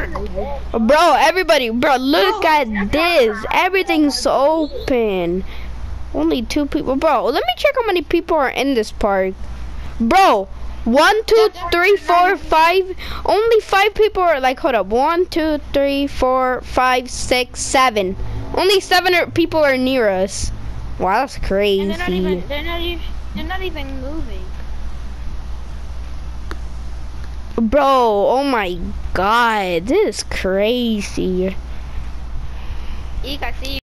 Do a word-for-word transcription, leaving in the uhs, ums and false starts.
Bro, everybody, bro, look at this. Everything's open. Only two people. Bro, let me check how many people are in this park. Bro, one, two, three, four, five. Only five people are like, hold up. One, two, three, four, five, six, seven. Only seven people are near us. Wow, that's crazy. And they're not even, they're not even, they're not even moving. Bro, oh my god, this is crazy. Eek, I see you.